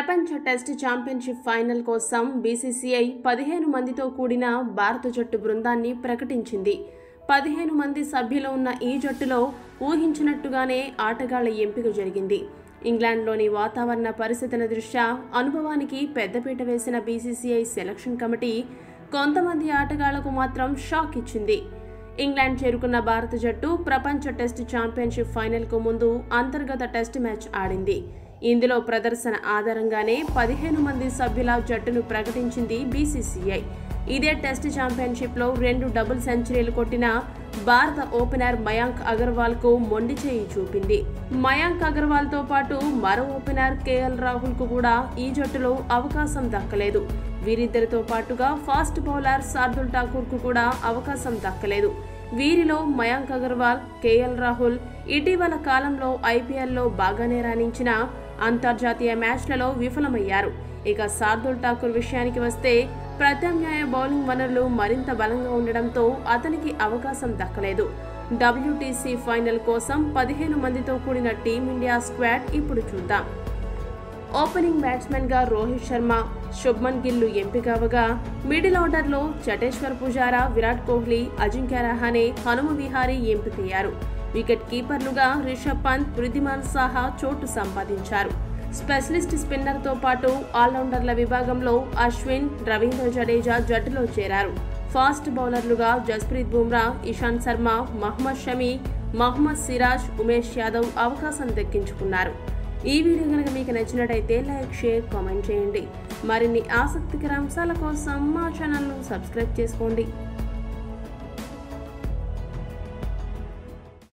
ప్రపంచ test championship final కోసం BCCI 15 మందితో కూడిన భారత జట్టు బృందాన్ని ప్రకటించింది. 15 మంది సభ్యులు ఉన్న ఈ జట్టులో ఊహించినట్టుగానే ఆటగాళ్ల ఎంపిక జరిగింది. ఇంగ్లాండ్లోని వాతావరణ పరిస్థితుల దృష్ట్యా అనుభవానికి పెద్దపీట వేసిన బీసీసీఐ సెలక్షన్ కమిటీ కొంతమంది ఆటగాళ్లకు మాత్రం షాక్ ఇచ్చింది. ఇంగ్లాండ్ చేరుకున్న భారత జట్టు ప్రపంచ టెస్ట్ ఛాంపియన్షిప్ ఫైనల్కు ముందు అంతర్గత టెస్ట్ మ్యాచ్ ఆడింది. ఇందులో ప్రదర్శన ఆధారంగానే 15 మంది సభ్యుల జట్టును ప్రకటించింది బీసీసీఐ. ఇదే టెస్ట్ ఛాంపియన్షిప్లో 2 డబుల్ సెంచరీలు కొట్టిన భారత ఓపెనర్ మయాంక్ అగర్వాల్కు మొండి చేయి చూపింది. మయాంక్ అగర్వాల్తో పాటు మరో ఓపెనర్ కేఎల్ రాహుల్కు కూడా ఈ జట్టులో అవకాశం దక్కలేదు. వీరిద్దరితో పాటుగా ఫాస్ట్ బౌలర్ శార్దుల్ ఠాకూర్కు కూడా అవకాశం దక్కలేదు. వీరిలో మయాంక్ అగర్వాల్, కేఎల్ రాహుల్ ఇటీవల కాలంలో ఐపీఎల్లో బాగానే రాణించిన అంతర్జాతీయ మ్యాచ్లలో విఫలమయ్యారు. ఇక శార్దుల్ ఠాకూర్ విషయానికి వస్తే ప్రత్యామ్నాయ బౌలింగ్ వనరులు మరింత బలంగా ఉండడంతో అతనికి అవకాశం దక్కలేదు. WTC ఫైనల్ కోసం 15 మందితో కూడిన టీమిండియా స్క్వాడ్ ఇప్పుడు చూద్దాం. ఓపెనింగ్ బ్యాట్స్మెన్ గా రోహిత్ శర్మ, శుభ్మన్ గిల్ ఎంపికవగా మిడిల్ ఆర్డర్లో చటేశ్వర్ పుజారా, విరాట్ కోహ్లీ, అజింక్య రహానే, హనుమ విహారీ ఎంపికయ్యారు. వికెట్ కీపర్లుగా రిషబ్ పంత్, వృద్ధిమాన్ సాహా చోటు సంపాదించారు. స్పెషలిస్ట్ స్పిన్నర్తో పాటు ఆల్రౌండర్ల విభాగంలో అశ్విన్, రవీంద్ర జడేజా జట్టులో చేరారు. ఫాస్ట్ బౌలర్లుగా జస్ప్రీత్ బుమ్రా, ఇషాంత్ శర్మ, మహ్మద్ షమి, మహ్మద్ సిరాజ్, ఉమేష్ యాదవ్ అవకాశం దక్కించుకున్నారు. ఈ వీడియో కనుక మీకు నచ్చినట్టయితే లైక్, షేర్, కామెంట్ చేయండి. మరిన్ని ఆసక్తికర అంశాల కోసం మా ఛానల్ను సబ్స్క్రైబ్ చేసుకోండి.